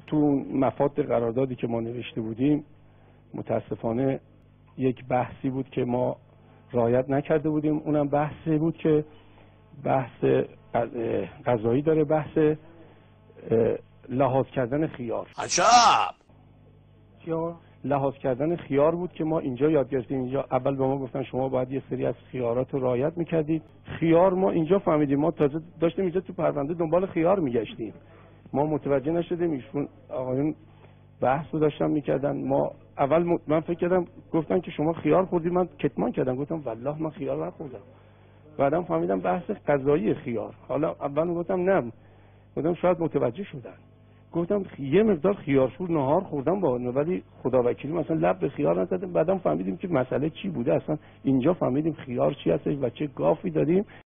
تو مفاد قراردادی که ما نوشته بودیم متاسفانه یک بحثی بود که ما رعایت نکرده بودیم. اونم بحثی بود که بحث قضایی داره، بحث لحاظ کردن خیار. عجب. لحاظ کردن خیار بود که ما اینجا یاد گرفتیم. اینجا اول به ما گفتن شما باید یه سری از خیارات رو رعایت میکردید. خیار ما اینجا فهمیدیم، ما تازه داشتیم اینجا تو پرونده دنبال خیار میگشتیم، ما متوجه نشدیم. ایشون آقایون بحث رو داشتن میکردن. ما اول من فکر کردم گفتن که شما خیار خوردید، من کتمان کردم گفتم والله من خیار نخوردم. بعدم فهمیدم بحث قضایی خیار. حالا اول گفتم نه، گفتم شاید متوجه شدن. گفتم یه مقدار خیارشور نهار خوردم با ولی خداوکیلی مثلا لب به خیار نزدم. بعدم فهمیدیم که مسئله چی بوده. اصلا اینجا فهمیدیم خیار چی هست و چه گافی دادیم.